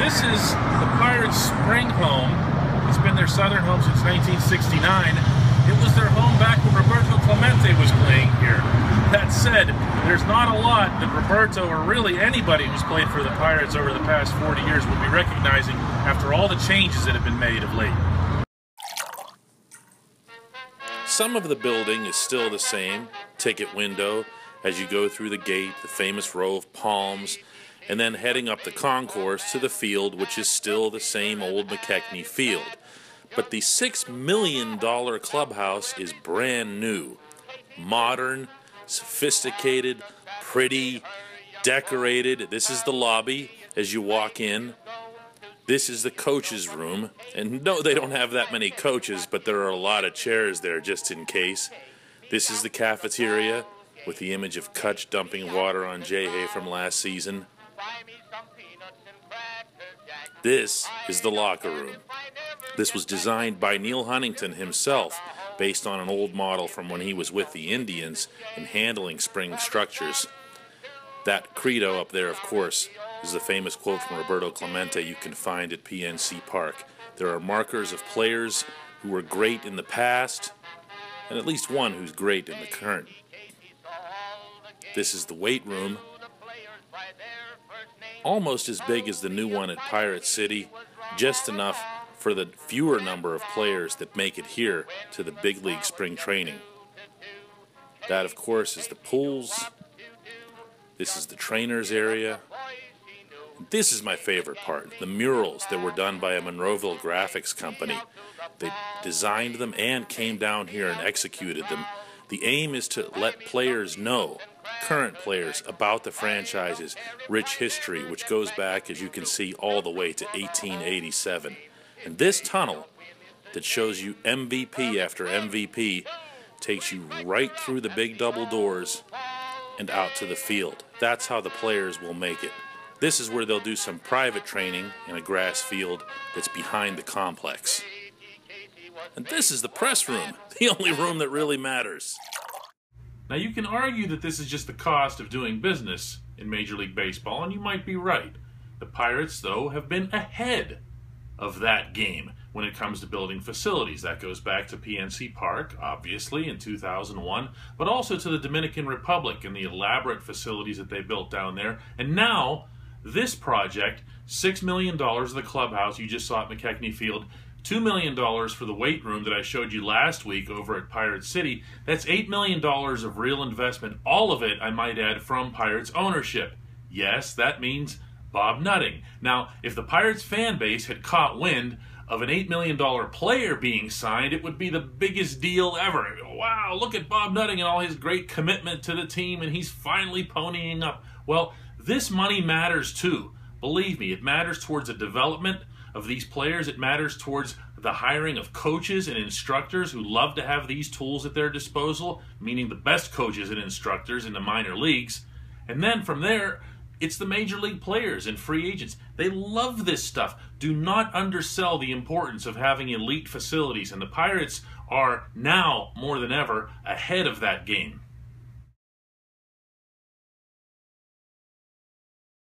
This is the Pirates' spring home. It's been their southern home since 1969. It was their home back when Roberto Clemente was playing here. That said, there's not a lot that Roberto, or really anybody who's played for the Pirates over the past 40 years, will be recognizing after all the changes that have been made of late. Some of the building is still the same, ticket window, as you go through the gate, the famous row of palms, and then heading up the concourse to the field, which is still the same old McKechnie field. But the $6 million clubhouse is brand new, modern, sophisticated, pretty, decorated. This is the lobby as you walk in. This is the coach's room, and no, they don't have that many coaches, but there are a lot of chairs there just in case. This is the cafeteria with the image of Kutch dumping water on Jay from last season. This is the locker room. This was designed by Neil Huntington himself, based on an old model from when he was with the Indians in handling spring structures. That credo up there, of course, is the famous quote from Roberto Clemente you can find at PNC Park. There are markers of players who were great in the past, and at least one who's great in the current. This is the weight room, almost as big as the new one at Pirate City, just enough for the fewer number of players that make it here to the big league spring training. That, of course, is the pools. This is the trainers area. This is my favorite part, the murals that were done by a Monroeville graphics company. They designed them and came down here and executed them. The aim is to let players know, current players, about the franchise's rich history, which goes back, as you can see, all the way to 1887. And this tunnel that shows you MVP after MVP takes you right through the big double doors and out to the field. That's how the players will make it. This is where they'll do some private training in a grass field that's behind the complex. And this is the press room, the only room that really matters. Now, you can argue that this is just the cost of doing business in Major League Baseball, and you might be right. The Pirates, though, have been ahead of that game when it comes to building facilities. That goes back to PNC Park, obviously, in 2001, but also to the Dominican Republic and the elaborate facilities that they built down there. And now, this project, $6 million of the clubhouse you just saw at McKechnie Field, $2 million for the weight room that I showed you last week over at Pirate City. That's $8 million of real investment, all of it, I might add, from Pirates ownership. Yes, that means Bob Nutting. Now, if the Pirates fan base had caught wind of an $8 million player being signed, it would be the biggest deal ever. Wow, look at Bob Nutting and all his great commitment to the team, and he's finally ponying up. Well, this money matters too. Believe me, it matters towards the development of these players. It matters towards the hiring of coaches and instructors who love to have these tools at their disposal, meaning the best coaches and instructors in the minor leagues. And then from there, it's the major league players and free agents. They love this stuff. Do not undersell the importance of having elite facilities, and the Pirates are now, more than ever, ahead of that game.